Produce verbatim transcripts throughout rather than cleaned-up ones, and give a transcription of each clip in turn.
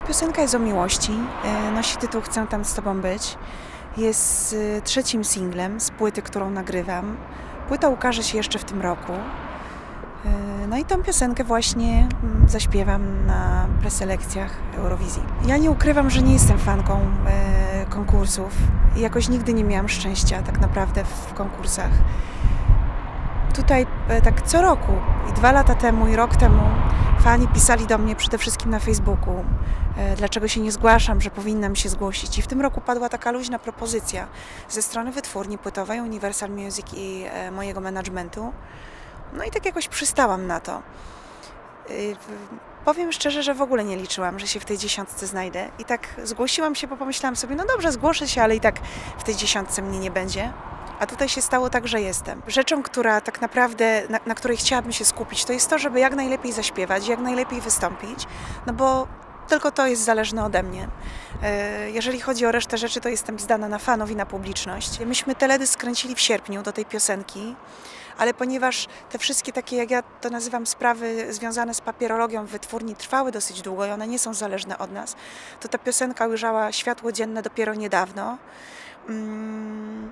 Piosenka jest o miłości, nosi tytuł Chcę tam z Tobą być. Jest trzecim singlem z płyty, którą nagrywam. Płyta ukaże się jeszcze w tym roku. No i tą piosenkę właśnie zaśpiewam na preselekcjach Eurowizji. Ja nie ukrywam, że nie jestem fanką konkursów i jakoś nigdy nie miałam szczęścia tak naprawdę w konkursach. Tutaj tak co roku, i dwa lata temu, i rok temu, fani pisali do mnie przede wszystkim na Facebooku, dlaczego się nie zgłaszam, że powinnam się zgłosić. I w tym roku padła taka luźna propozycja ze strony wytwórni płytowej Universal Music i mojego managementu. No i tak jakoś przystałam na to. Powiem szczerze, że w ogóle nie liczyłam, że się w tej dziesiątce znajdę. I tak zgłosiłam się, bo pomyślałam sobie, no dobrze, zgłoszę się, ale i tak w tej dziesiątce mnie nie będzie. A tutaj się stało tak, że jestem. Rzeczą, która tak naprawdę, na, na której chciałabym się skupić, to jest to, żeby jak najlepiej zaśpiewać, jak najlepiej wystąpić, no bo tylko to jest zależne ode mnie. Jeżeli chodzi o resztę rzeczy, to jestem zdana na fanów i na publiczność. Myśmy teledysk skręcili w sierpniu do tej piosenki, ale ponieważ te wszystkie takie, jak ja to nazywam, sprawy związane z papierologią w wytwórni trwały dosyć długo i one nie są zależne od nas, to ta piosenka ujrzała światło dzienne dopiero niedawno. Mm.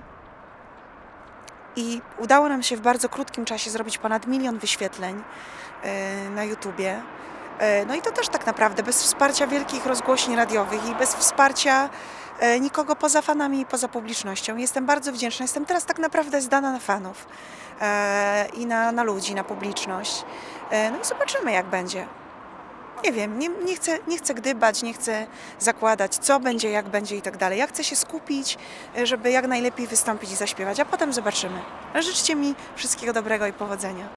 I udało nam się w bardzo krótkim czasie zrobić ponad milion wyświetleń na YouTubie. No i to też tak naprawdę bez wsparcia wielkich rozgłośni radiowych i bez wsparcia nikogo poza fanami i poza publicznością. Jestem bardzo wdzięczna. Jestem teraz tak naprawdę zdana na fanów i na, na ludzi, na publiczność. No i zobaczymy, jak będzie. Nie wiem, nie, nie, chcę, nie chcę gdybać, nie chcę zakładać, co będzie, jak będzie i tak dalej. Ja chcę się skupić, żeby jak najlepiej wystąpić i zaśpiewać, a potem zobaczymy. Życzcie mi wszystkiego dobrego i powodzenia.